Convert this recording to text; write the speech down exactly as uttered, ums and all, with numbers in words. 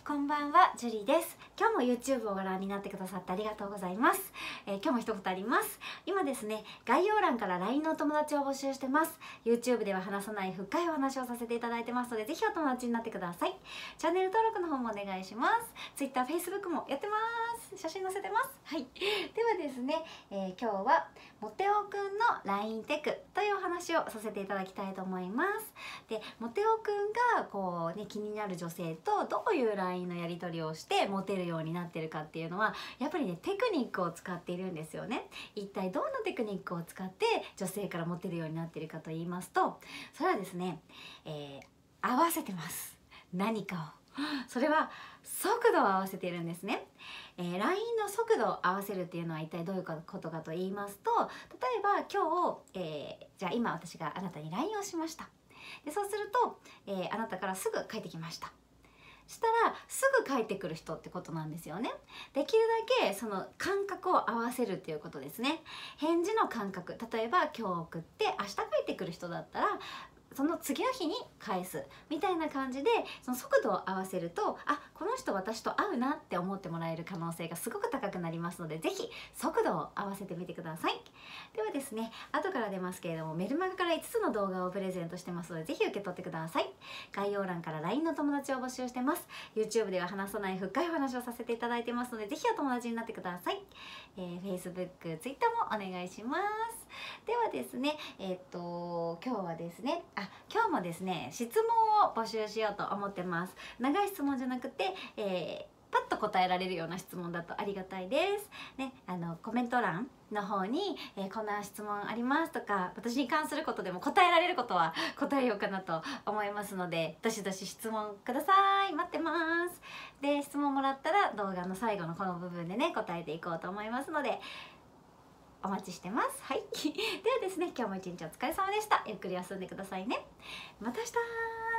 こんばんは、ジュリーです。今日も YouTube をご覧になってくださってありがとうございます。えー、今日も一言あります。今ですね、概要欄から ライン のお友達を募集してます。YouTube では話さない深いお話をさせていただいてますので、ぜひお友達になってください。チャンネル登録の方もお願いします。Twitter、Facebook もやってます。写真載せてます。はい。ではですね、えー、今日はモテオくんの ライン テクというお話をさせていただきたいと思います。で、モテオくんがこうね、気になる女性とどういう ライン のやり取りをしてモテるようになってるかっていうのはやっぱりね、テクニックを使っているんですよね。一体どんなテクニックを使って女性からモテるようになってるかと言いますと、それはですね、えー、合わせてます。何かを。それは速度を合わせているんですね。えー、ライン の速度を合わせるっていうのは一体どういうことかと言いますと、例えば今日、えー、じゃあ今私があなたに ライン をしました。でそうすると、えー、あなたからすぐ返ってきました。したらすぐ帰ってくる人ってことなんですよね。できるだけその感覚を合わせるっていうことですね。返事の感覚、例えば今日送って明日帰ってくる人だったらその次の日に返すみたいな感じで、その速度を合わせると、あ、この人私と合うなって思ってもらえる可能性がすごく高くなりますので、ぜひ速度を合わせてみてください。ではですね、後から出ますけれども、メルマガからいつつの動画をプレゼントしてますので、ぜひ受け取ってください。概要欄から ライン の友達を募集してます。 YouTube では話さない深いお話をさせていただいてますので、ぜひお友達になってください。えー、Facebook、Twitter もお願いします。ではですね、えー、っと今日はですね、あ、今日もですね、質問を募集しようと思ってます。長い質問じゃなくて、えーパッと答えられるような質問だとありがたいです。ね、あのコメント欄の方に、えー、こんな質問ありますとか、私に関することでも答えられることは答えようかなと思いますので、どしどし質問ください。待ってます。で、質問もらったら動画の最後のこの部分でね、答えていこうと思いますので、お待ちしてます。はい。ではですね、今日も一日お疲れ様でした。ゆっくり休んでくださいね。また明日。